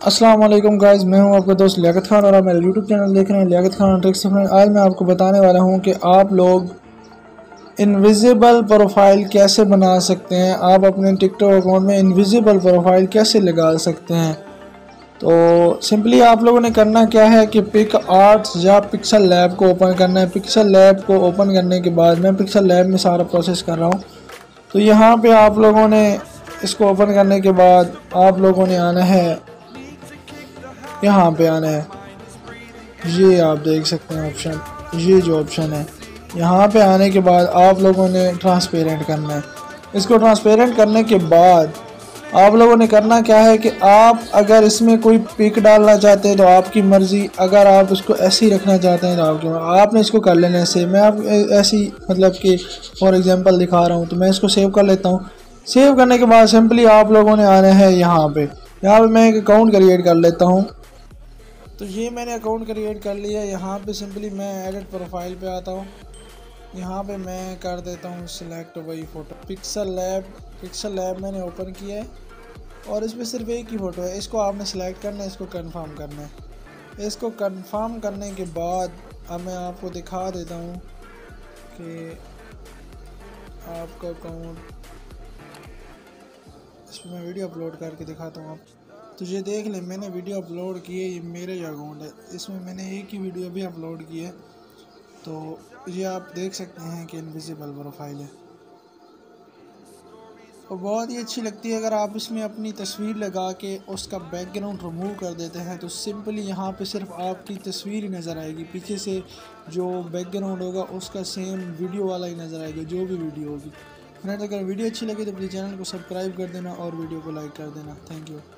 अस्सलाम वालेकुम गाइस, मैं हूं आपका दोस्त लियाकत खान और आप मेरा यूट्यूब चैनल देख रहे हैं लियाकत खान ट्रिक्स। आज मैं आपको बताने वाला हूं कि आप लोग इनविजिबल प्रोफाइल कैसे बना सकते हैं। आप अपने टिकटॉक अकाउंट में इनविजिबल प्रोफाइल कैसे लगा सकते हैं। तो सिंपली आप लोगों ने करना क्या है कि पिक आर्ट्स या पिक्सल लैब को ओपन करना है। पिक्सल लैब को ओपन करने के बाद मैं पिक्सल लैब में सारा प्रोसेस कर रहा हूँ। तो यहाँ पे आप लोगों ने इसको ओपन करने के बाद आप लोगों ने आना है, यहाँ पे आना है, ये आप देख सकते हैं ऑप्शन, ये जो ऑप्शन है यहाँ पे आने के बाद आप लोगों ने ट्रांसपेरेंट करना है। इसको ट्रांसपेरेंट करने के बाद आप लोगों ने करना क्या है कि आप अगर इसमें कोई पिक डालना चाहते हैं तो आपकी मर्ज़ी, अगर आप इसको ऐसे ही रखना चाहते हैं तो आपने इसको कर लेना है सेव। मैं आप ऐसी मतलब कि फॉर एग्जांपल दिखा रहा हूँ, तो मैं इसको सेव कर लेता हूँ। सेव करने के बाद सिंपली आप लोगों ने आना है यहाँ पे मैं एक अकाउंट क्रिएट कर लेता हूँ। तो ये मैंने अकाउंट क्रिएट कर लिया। यहाँ पे सिंपली मैं एडिट प्रोफाइल पे आता हूँ। यहाँ पे मैं कर देता हूँ सिलेक्ट वही फ़ोटो। पिक्सल लैब मैंने ओपन किया है और इसमें सिर्फ एक ही फ़ोटो है। इसको आपने सेलेक्ट करना है, इसको कंफर्म करना है। इसको कंफर्म करने के बाद अब मैं आपको दिखा देता हूँ कि आपका अकाउंट, इसमें मैं वीडियो अपलोड करके दिखाता हूँ आप। तो ये देख लें, मैंने वीडियो अपलोड की है, ये मेरा ही अकाउंट है। इसमें मैंने एक ही वीडियो भी अपलोड की है। तो ये आप देख सकते हैं कि इनविजिबल प्रोफाइल है और बहुत ही अच्छी लगती है। अगर आप इसमें अपनी तस्वीर लगा के उसका बैकग्राउंड रिमूव कर देते हैं तो सिंपली यहाँ पे सिर्फ आपकी तस्वीर ही नज़र आएगी, पीछे से जो बैकग्राउंड होगा उसका सेम वीडियो वाला ही नज़र आएगा, जो भी वीडियो होगी। फ्रेंड्स, अगर वीडियो अच्छी लगी तो प्लीज़ चैनल को सब्सक्राइब कर देना और वीडियो को लाइक कर देना। Thank you.